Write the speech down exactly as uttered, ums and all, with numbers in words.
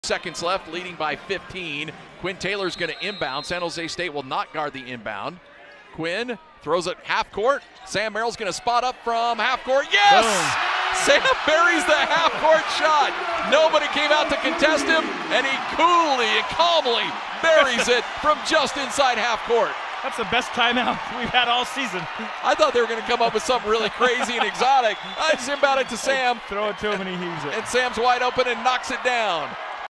Seconds left, leading by fifteen. Quinn Taylor's going to inbound. San Jose State will not guard the inbound. Quinn throws it half court. Sam Merrill's going to spot up from half court. Yes! Boom. Sam buries the half court shot. Nobody came out to contest him, and he coolly and calmly buries it from just inside half court. That's the best timeout we've had all season. I thought they were going to come up with something really crazy and exotic. I just inbound it to Sam. Throw it to him and he heaves it. And Sam's wide open and knocks it down.